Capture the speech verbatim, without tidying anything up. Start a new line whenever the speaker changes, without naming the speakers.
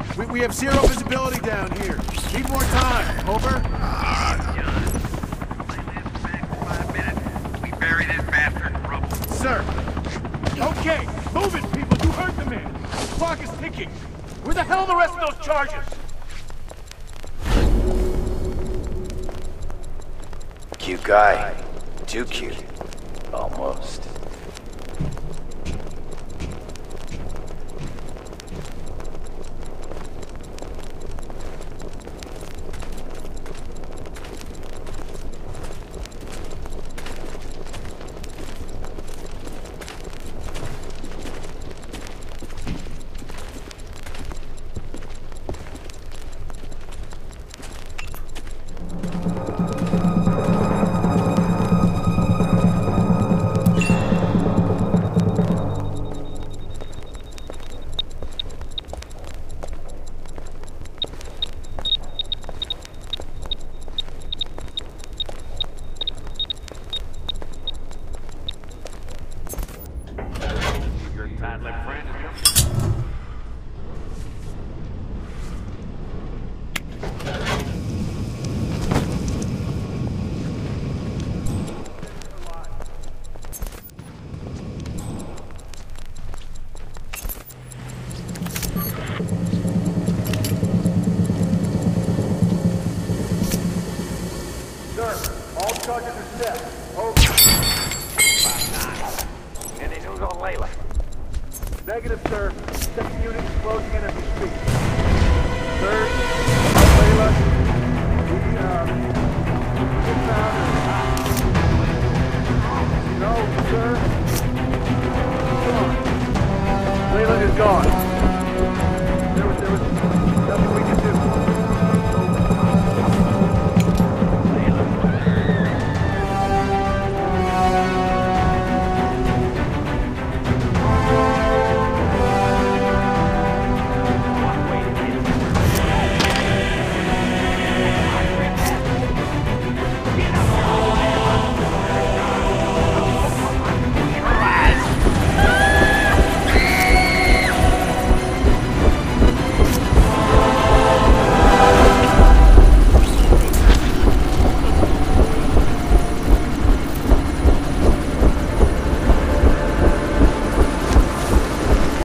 We, we have zero visibility down here. Need more time. Over.
We bury this bastard, bro.
Sir. Okay, move it, people. You heard the man. The clock is ticking. Where the hell are the rest of those charges?
Cute guy. Too cute. Almost.